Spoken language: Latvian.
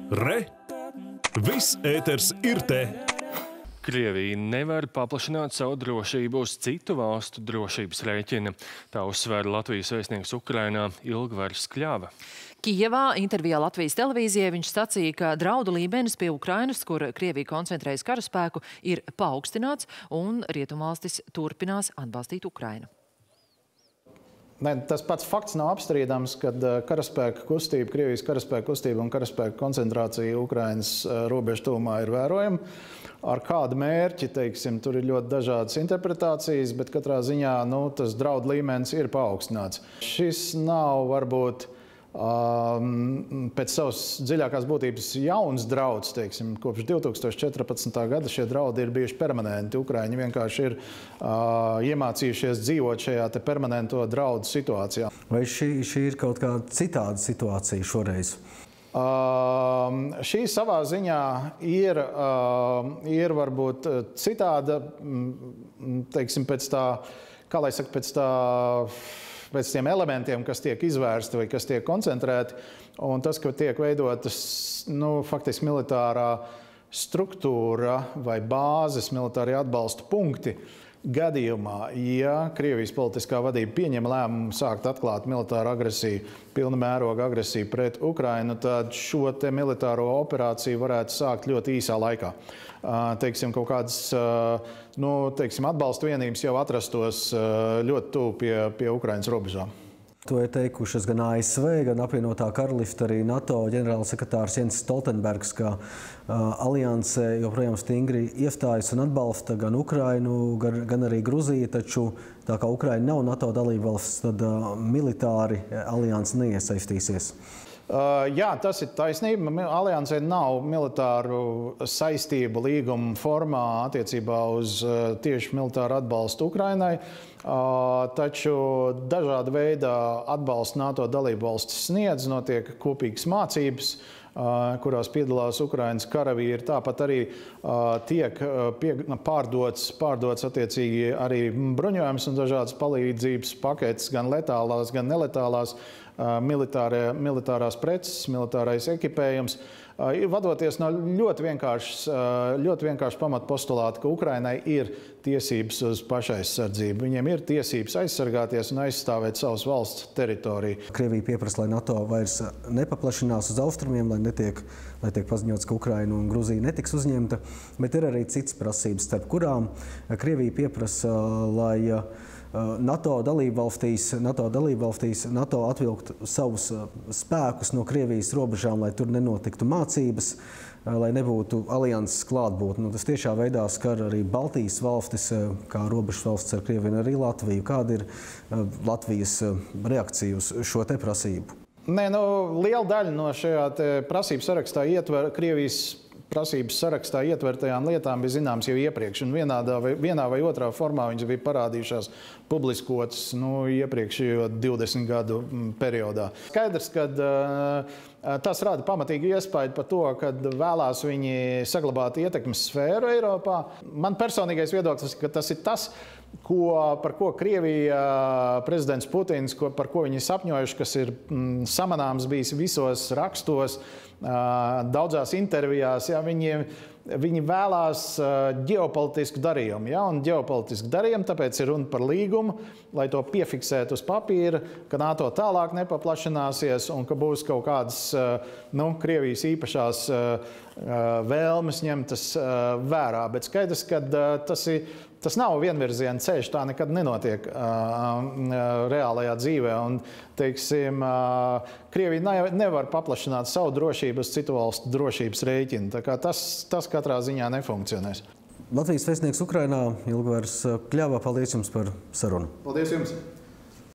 Re! Viss ēters ir te! Krievija nevar paplašināt savu drošību uz citu valstu drošības rēķina. Tā uzsvēra Latvijas vēstnieks Ukrainā Ilgvars Kļava. Kijevā intervijā Latvijas televīzijai viņš sacīja, ka draudu līmenis pie Ukrainas, kur Krievija koncentrējas karaspēku, ir paaugstināts un rietumvalstis turpinās atbalstīt Ukrainu. Tas pats fakts nav apstrīdams, kad karaspēka kustība, Krievijas karaspēka kustība un karaspēka koncentrācija Ukrainas robežu tuvumā ir vērojama. Ar kādu mērķi, teiksim, tur ir ļoti dažādas interpretācijas, bet katrā ziņā tas draudu līmenis ir paaugstināts. Šis nav varbūt pēc savas dziļākās būtības jauns drauds, teiksim, kopš 2014. gada šie draudi ir bijuši permanenti. Ukraiņi vienkārši ir iemācījušies dzīvot šajā te permanento draudu situācijā. Vai šī ir kaut kāda citāda situācija šoreiz? Šī savā ziņā ir varbūt citāda, teiksim, pēc tā, kā lai saka, pēc tiem elementiem, kas tiek izvērsti vai kas tiek koncentrēti, un tas, ka tiek veidotas, faktiski militārā struktūra vai bāzes, militārie atbalsta punkti, gadījumā, ja Krievijas politiskā vadība pieņem lēmumu sākt atklāt militāru agresiju, pilna mēroga agresiju pret Ukrainu, tad šo te militāro operāciju varētu sākt ļoti īsā laikā. Teiksim, kaut kādas atbalsta vienības jau atrastos ļoti tuvu pie Ukrainas robežām. To ir teikušas gan ASV, gan apvienotā karaliste, arī NATO ģenerālsekretārs Jens Stoltenbergs, ka alianse joprojām stingri iestājas un atbalsta gan Ukrainu, gan arī Gruziju, taču tā kā Ukraina nav NATO dalībvalsts, tad militāri alianse neiesaistīsies. Jā, tas ir taisnība. Aliansē nav militāru saistību līguma formā attiecībā uz tieši militāru atbalstu Ukrainai, taču dažāda veida atbalsts NATO dalību valstis sniedz, notiek kopīgas mācības, kurās piedalās Ukrainas karavīri. Tāpat arī tiek pārdots attiecīgi arī bruņojums un dažādas palīdzības paketes, gan letālās, gan neletālās, militārās preces, militārais ekipējums. Vadoties no ļoti vienkārši pamatpostulāta, ka Ukrainai ir tiesības uz pašaizsardzību. Viņiem ir tiesības aizsargāties un aizstāvēt savas valsts teritoriju. Krievija pieprasa, lai NATO vairs nepaplašinās uz austrumiem, lai tiek paziņots, ka Ukraina un Gruzija netiks uzņemta, bet ir arī citas prasības, starp kurām Krievija pieprasa, lai NATO dalībvalstīs NATO atvilktu savus spēkus no Krievijas robežām, lai tur nenotiktu mācības, lai nebūtu alianses klātbūtne. Tas tiešā veidā skar arī Baltijas valstis, kā robežas valsts ar Krieviju un arī Latviju. Kāda ir Latvijas reakcija uz šo te prasību? Liela daļa no šajā te prasības sarakstā ietver Krievijas prasības sarakstā ietvertajām lietām bija zināmas jau iepriekš, un vienā vai otrā formā viņas bija parādījušās publiskotas iepriekšējo 20 gadu periodā. Skaidrs, ka tas rada pamatīgu iespaidu par to, ka vēlās viņi saglabāt ietekmes sfēru Eiropā. Man personīgais viedoklis, ka tas ir tas, par ko Krievija, prezidents Putins, par ko viņi sapņojuši, kas ir samanāms bijis visos rakstos, daudzās intervijās, viņi vēlās ģeopolitisku darījumu. Un ģeopolitisku darījumu, tāpēc ir runa par līgumu, lai to piefiksētu uz papīra, ka NATO tālāk nepaplašināsies un ka būs kaut kādas Krievijas īpašās vēlmes ņemtas vērā. Bet skaidrs, ka tas nav vienvirziena ceļš, tā nekad nenotiek reālajā dzīvē. Un, teiksim, Krievija nevar paplašināt savu drošību uz citu valstu drošības rēķinu. Tā kā tas katrā ziņā nefunkcionēs. Latvijas vēstnieks Ukrainā Ilgvars Kļava, paldies jums par sarunu. Paldies jums!